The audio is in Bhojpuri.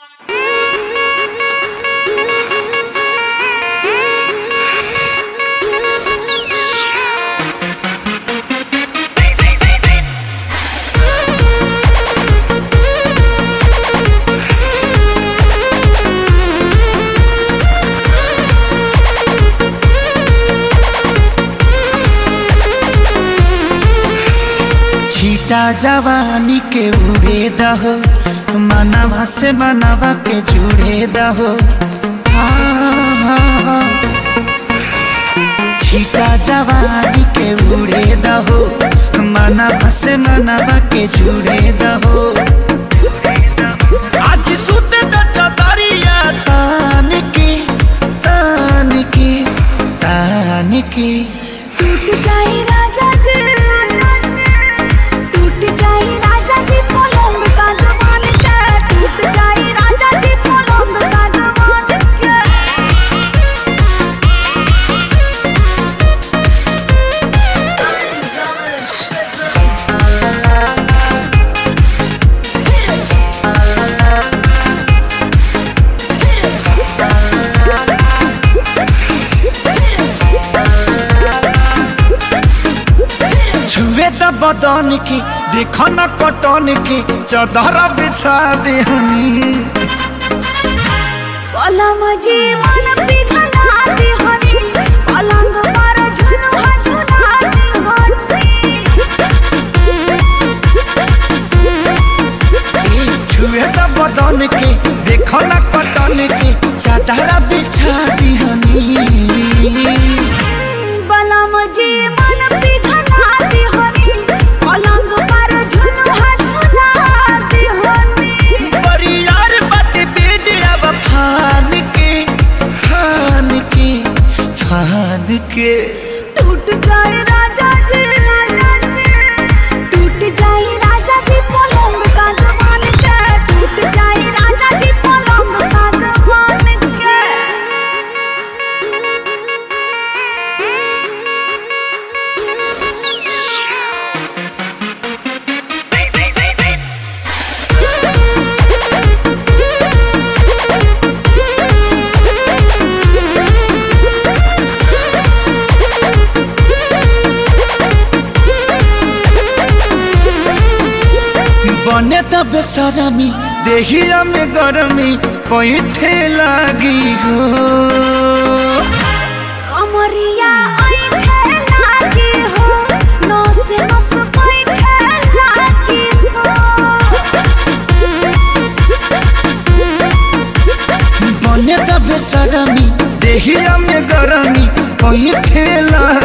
छीटा जवानी के उड़े दहो, मनवा से मनवा के जुड़े दहो। छीटा जवानी के उड़े दहो, मनवा से मनवा के जुड़े दहो। आज सुते दरिया तान के तान के तान के टूट जाए राजा जी, टूट जाए राजा जी पलंग सागवान के, टूट जाए राजा जी पलंग सागवान के। छुए द बदन की देखो न कटन की, चादर बिछा देहनी। पलम जी मन पिघला देहनी, पलंग पर झुलुआ झुला देहनी। छुए द बदन की देखो न कटन की, चादर बिछा देहनी। पलम जी मन पिघला देहनी, पलंग पर झुलुआ झुला देहनी। परियार बात बेडिया फान के फान के फान के। टूट जाए राजा जी, टूट जाए राजा जी पलंग सागवान के, टूट जाए राजा जी पलंग सागवान के। बने त बेसरमी देहिया में गरमी पैठे लागी हो। कमरिया ऐठे लागी हो, नस नस बैठे लागी हो। बने त बेसरमी देहिया में गरमी पैठे लागी